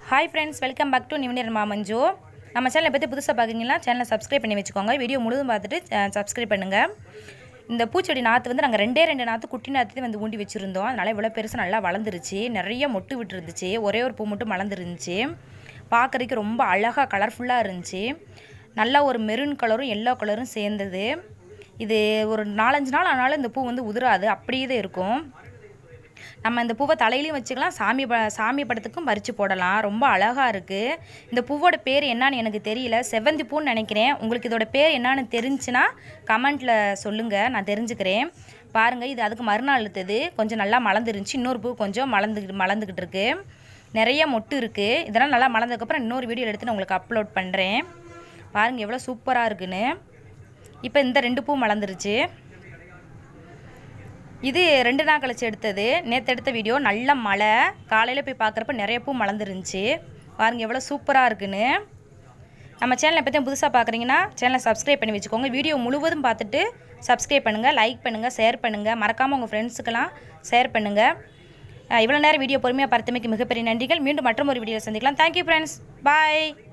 Hi friends, welcome back to நிவனியர் Manju. நம்ம சேனலை பற்றி புதுசாக பார்க்குறீங்களா, சேனலை சப்ஸ்கிரைப் பண்ணி வச்சுக்கோங்க. வீடியோ முழுதும் பார்த்துட்டு சப்ஸ்கிரைப் பண்ணுங்கள். இந்த பூச்செடி நாற்று வந்து நாங்கள் ரெண்டு நாற்று குட்டி நாற்று வந்து ஊண்டி வச்சுருந்தோம். அதனால் இவ்வளோ பெருசு நல்லா வளர்ந்துருச்சு. நிறைய மொட்டு விட்டுருந்துச்சு. ஒரே ஒரு பூ மட்டும் மலர்ந்துருந்துச்சு. பார்க்குறதுக்கு ரொம்ப அழகாக கலர்ஃபுல்லாக இருந்துச்சு. நல்லா ஒரு மெரூன் கலரும் எல்லோ கலரும் சேர்ந்தது. இது ஒரு 4-5 நாள் ஆனாலும் இந்த பூ வந்து உதிராது, அப்படியே தான் இருக்கும். நம்ம இந்த பூவை தலையிலையும் வச்சுக்கலாம், சாமி படத்துக்கும் பறித்து போடலாம். ரொம்ப அழகாக இருக்குது. இந்த பூவோட பேர் என்னான்னு எனக்கு தெரியல, செவ்வந்தி பூன்னு நினைக்கிறேன். உங்களுக்கு இதோட பேர் என்னான்னு தெரிஞ்சுன்னா கமெண்ட்டில் சொல்லுங்கள், நான் தெரிஞ்சுக்கிறேன். பாருங்கள், இது அதுக்கு மறுநாள் எடுத்தது. கொஞ்சம் நல்லா மலர்ந்துருந்துச்சு. இன்னொரு பூ கொஞ்சம் மலர்ந்துக்கிட்டு இருக்குது. நிறைய மொட்டு இருக்குது. இதெல்லாம் நல்லா மலர்ந்ததுக்கப்புறம் இன்னொரு வீடியோ எடுத்து நான் உங்களுக்கு அப்லோட் பண்ணுறேன். பாருங்கள் எவ்வளோ சூப்பராக இருக்குன்னு. இப்போ இந்த 2 பூ மலர்ந்துருச்சு. இது 2 நாள் கழிச்சு எடுத்தது. நேற்று எடுத்த வீடியோ. நல்ல மழை, காலையில் போய் பார்க்குறப்ப நிறைய பூ மலர்ந்துருந்துச்சு. பாருங்கள் எவ்வளோ சூப்பராக இருக்குன்னு. நம்ம சேனலை பற்றி புதுசாக பார்க்குறீங்கன்னா சேனலை சப்ஸ்கிரைப் பண்ணி வச்சுக்கோங்க. வீடியோ முழுவதும் பார்த்துட்டு சப்ஸ்கிரைப் பண்ணுங்கள், லைக் பண்ணுங்கள், ஷேர் பண்ணுங்கள். மறக்காமல் உங்கள் ஃப்ரெண்ட்ஸுக்கெல்லாம் ஷேர் பண்ணுங்கள். இவ்வளோ நேரம் வீடியோ பொறுமையாக பார்த்தமைக்கு மிகப்பெரிய நன்றிகள். மீண்டும் மற்றொரு வீடியோ சந்திக்கலாம். தேங்க்யூ ஃப்ரெண்ட்ஸ், பாய்.